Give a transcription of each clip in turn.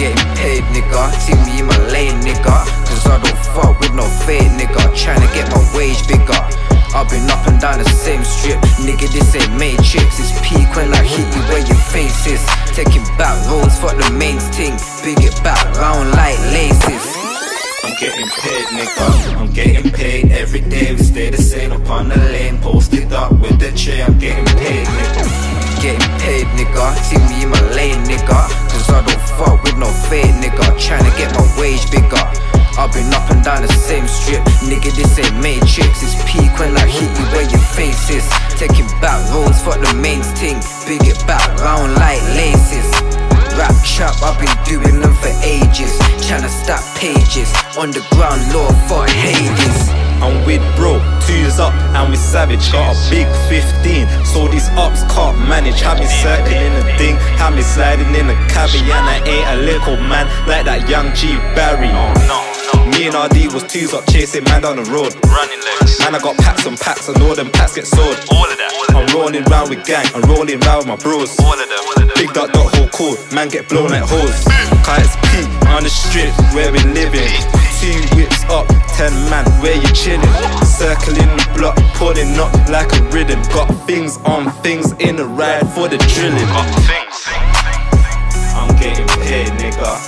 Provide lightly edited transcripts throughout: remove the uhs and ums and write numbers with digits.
getting paid, nigga. See me in my lane, nigga. Cause I don't fuck with no fake, nigga. Tryna get my wage bigger. I've been up and down the same strip, nigga, this ain't Matrix. It's peak when I hit you where your face is. Taking back roads, fuck the main thing. Big it back round like laces. I'm getting paid, nigga. I'm getting paid every day. We stay the same upon the lane. Posted up with the tray. I'm getting paid, nigga. Getting paid, nigga. See me in my lane, nigga. Cause I don't fuck with no fake, nigga. Tryna get my wage bigger. I've been up and down the same strip, nigga, this ain't Matrix. It's peak when I hit you where your face is. Taking back roads, fuck the main thing. Big it back round like laces. Rap trap, I've been doing them for ages. Tryna stack pages, underground law for Hades. I'm with bro, 2's up and we savage. Got a big 15, so these ups can't manage. Have me circling a thing, have me sliding in a cabbie. And I ain't a little man like that young G Barry. Me and RD was 2's up chasing man down the road. Running legs. Man, I got packs and packs and all them packs get sold. All of that. I'm rolling round with gang, I'm rolling round with my bros. All of them. Big dot whole cool, man get blown like hoes. Cause it's peak on the strip where we living. 2 whips up, 10 man, where you chilling? Circling the block, pulling up like a rhythm. Got things on things in the ride for the drilling. Got things. I'm getting paid, nigga.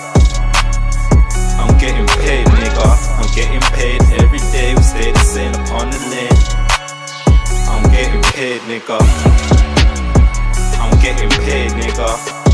I'm getting paid, nigga. I'm getting paid every day. We stay the same upon the lane. I'm getting paid, nigga. I'm getting paid, nigga.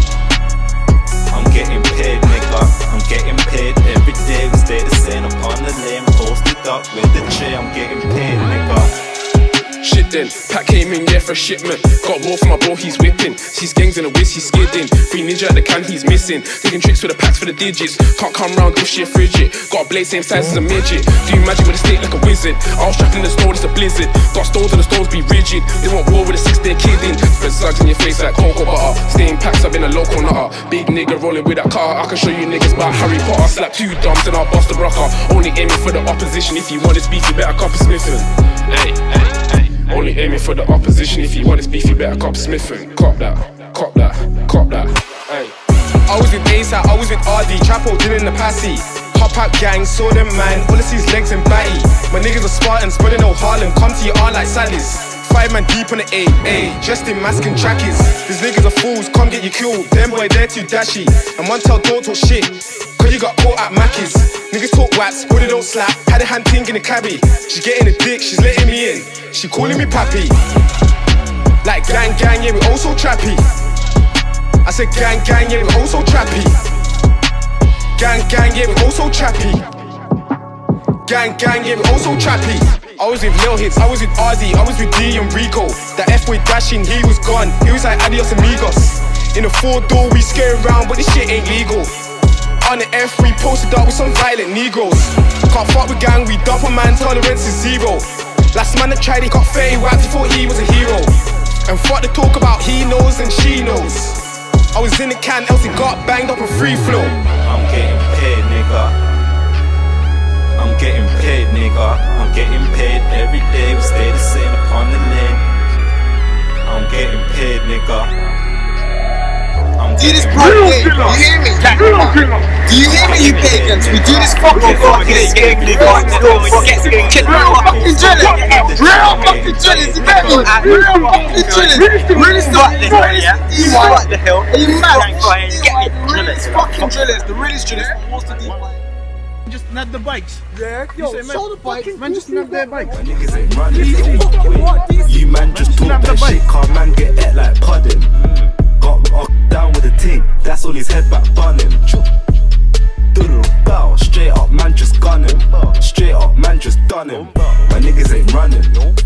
I'm getting paid, nigga. I'm getting paid every day. We stay the same upon the lane. Posted up with the tray. I'm getting paid, nigga. Shit then, pack came in, yeah, for a shipment. Got more for my bro, he's whipping. She's gangs in a whiz, he's skidding. Free ninja at the can, he's missing. Taking tricks with the packs for the digits. Can't come round if shit frigid. Got a blade same size as a midget. Do you magic with a stick like a wizard? I was trapped in the store, it's a blizzard. Got stones and the stones be rigid. They want war with a 6-day kidding. Spread slugs in your face like cocoa butter. Staying packs, I've been a local nutter. Big nigga rolling with that car. I can show you niggas about Harry Potter. Slap 2 dumps and I'll bust a rocker. Only aiming for the opposition. If you want this beef, you better cop a Smithson. Hey, hey, hey. Only aiming for the opposition. If you want this beef, you better cop Smithson. Cop that, cop that, cop that. Hey. I was with ASAP, I was with RD, Chapo dealing the passy. Hop out gang, saw them man, all I see is legs and batty. My niggas are Spartans, spreading no Harlem, come to your aunt like Sally's. 5 man deep on the A, dressed in mask and trackies. These niggas are fools, come get you killed. Them boy, they're too dashy. And one tell don't talk shit, cause you got caught at Mackey's. Niggas talk waps, but they don't slap. Had a hand ting in the cabbie. She getting a dick, she's letting me in. She calling me pappy. Like gang gang, yeah, we also trappy. I said gang gang, yeah, we also trappy. Gang gang, yeah, we also trappy. Gang gang, yeah, we also trappy. I was with Lil Hits, I was with RD, I was with D and Rico. That F-boy dashing, he was gone. He was like adios amigos. In a 4-door, we scare around, but this shit ain't legal. On the F3, posted up with some violent Negroes. Can't fuck with gang, we dump a man, tolerance is 0. Last man that tried, he got 30 whaps, he thought he was a hero. And fuck the talk about he knows and she knows. I was in the can, else he got banged up a free flow. I'm getting paid, nigga. I'm getting paid, nigga. I'm getting paid every day. We stay the same upon the lane. I'm getting paid, nigga. Do this fucking game, you hear me? Do you hear me, you pagans? We do this fucking game, nigga. Real fucking drillers. Real fucking drillers, you get me? Real fucking drillers. Realest what the hell? Are you mad? The realest fucking drillers. The realest drillers. What's the deal? Just nab the bikes. Yeah, yo, show the bikes. Man, just nab their bikes. My niggas ain't running. You man just talk that shit, car man get ate like pudding. Got down with the ting, that's all his head back bunning. Doodle bow, straight up man just gunning. Straight up man just done him. My niggas ain't running.